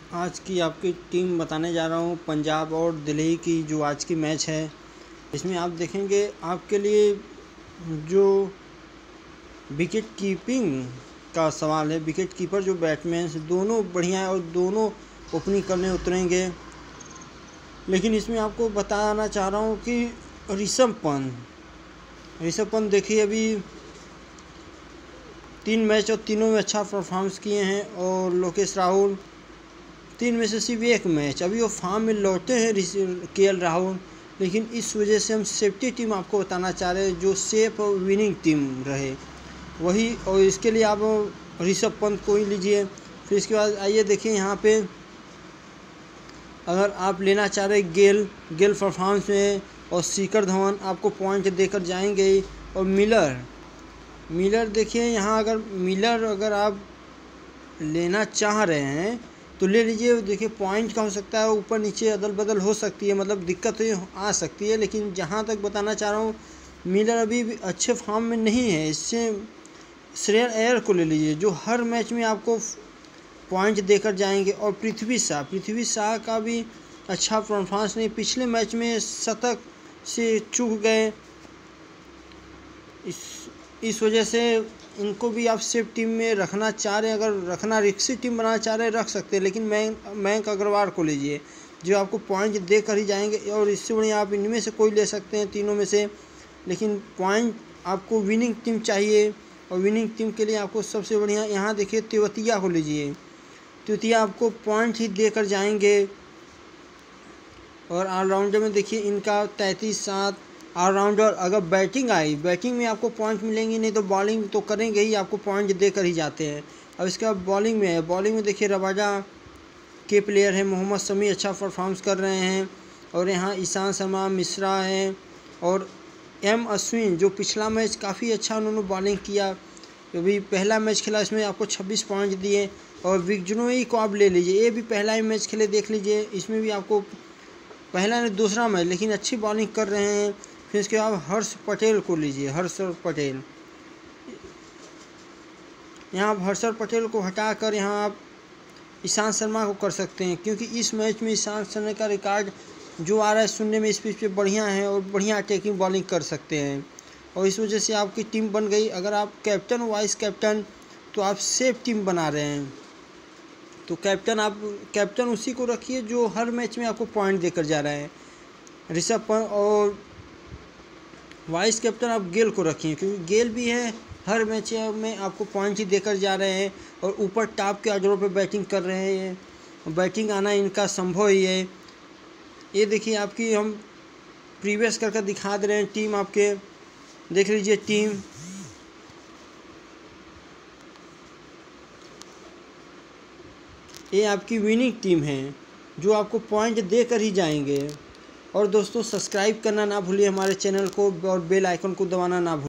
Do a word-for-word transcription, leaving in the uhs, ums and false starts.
आज की आपकी टीम बताने जा रहा हूँ। पंजाब और दिल्ली की जो आज की मैच है, इसमें आप देखेंगे आपके लिए जो विकेट कीपिंग का सवाल है। विकेट कीपर जो बैट्समैन दोनों बढ़िया है और दोनों ओपनिंग करने उतरेंगे। लेकिन इसमें आपको बताना चाह रहा हूँ कि ऋषभ पंत ऋषभ पंत देखिए अभी तीन मैच और तीनों में अच्छा परफॉर्मेंस किए हैं। और लोकेश राहुल तीन में से सिर्फ एक मैच, अभी वो फॉर्म में लौटे हैं के एल राहुल। लेकिन इस वजह से हम सेफ्टी टीम आपको बताना चाह रहे हैं, जो सेफ और विनिंग टीम रहे वही। और इसके लिए आप ऋषभ पंत को ही लीजिए। फिर इसके बाद आइए देखिए यहाँ पे, अगर आप लेना चाह रहे गेल गेल परफॉर्मेंस में और शिखर धवन आपको पॉइंट देकर जाएंगे। और मिलर मिलर देखिए यहाँ, अगर मिलर अगर आप लेना चाह रहे हैं तो ले लीजिए। देखिए पॉइंट का हो सकता है, ऊपर नीचे अदल बदल हो सकती है, मतलब दिक्कत तो आ सकती है। लेकिन जहाँ तक बताना चाह रहा हूँ, मिलर अभी भी अच्छे फॉर्म में नहीं है। इससे श्रेयस अय्यर को ले लीजिए, जो हर मैच में आपको पॉइंट देकर जाएंगे। और पृथ्वी शाह पृथ्वी शाह का भी अच्छा परफॉर्मेंस नहीं, पिछले मैच में शतक से चूक गए। इस इस वजह से इनको भी आप सेफ टीम में रखना चाह रहे हैं। अगर रखना रिक्सी टीम बनाना चाह रहे हैं रख सकते हैं, लेकिन मयंक मयंक अग्रवाल को लीजिए, जो आपको पॉइंट दे कर ही जाएंगे। और इससे बढ़िया आप इनमें से कोई ले सकते हैं, तीनों में से। लेकिन पॉइंट आपको विनिंग टीम चाहिए, और विनिंग टीम के लिए आपको सबसे बढ़िया यहाँ देखिए तेवतिया को लीजिए। तेवतिया आपको पॉइंट ही दे कर जाएंगे। और ऑलराउंडर में देखिए इनका तैंतीस सात ऑलराउंडर। अगर बैटिंग आई, बैटिंग में आपको पॉइंट मिलेंगे, नहीं तो बॉलिंग तो करेंगे ही, आपको पॉइंट देकर ही जाते हैं। अब इसके बाद बॉलिंग में है, बॉलिंग में देखिए रवाजा के प्लेयर हैं, मोहम्मद शमी अच्छा परफॉर्मेंस कर रहे हैं। और यहाँ ईशांत शर्मा, मिश्रा हैं, और एम अश्विन जो पिछला मैच काफ़ी अच्छा उन्होंने बॉलिंग किया। अभी पहला मैच खेला, इसमें आपको छब्बीस पॉइंट दिए। और विजनोई को आप ले लीजिए, ये भी पहला ही मैच खेले, देख लीजिए। इसमें भी आपको पहला नहीं दूसरा मैच, लेकिन अच्छी बॉलिंग कर रहे हैं। फिर इसके बाद हर्ष पटेल को लीजिए, हर्ष पटेल। यहाँ आप हर्ष पटेल को हटाकर यहाँ आप ईशांत शर्मा को कर सकते हैं, क्योंकि इस मैच में ईशांत शर्मा का रिकॉर्ड जो आ रहा है सुनने में इस पिच पे बढ़िया है, और बढ़िया अटैकिंग बॉलिंग कर सकते हैं। और इस वजह से आपकी टीम बन गई। अगर आप कैप्टन वाइस कैप्टन, तो आप सेफ टीम बना रहे हैं। तो कैप्टन आप कैप्टन उसी को रखिए जो हर मैच में आपको पॉइंट देकर जा रहा है, ऋषभ पंत। और वाइस कैप्टन आप गेल को रखिए, क्योंकि गेल भी है, हर मैच में आपको पॉइंट ही देकर जा रहे हैं। और ऊपर टॉप के ऑर्डरों पे बैटिंग कर रहे हैं, बैटिंग आना इनका संभव ही है। ये देखिए आपकी हम प्रीवियस करके दिखा दे रहे हैं टीम, आपके देख लीजिए टीम। ये आपकी विनिंग टीम है, जो आपको पॉइंट देकर ही जाएंगे। और दोस्तों सब्सक्राइब करना ना भूलिए हमारे चैनल को, और बेल आइकन को दबाना ना भूलिए।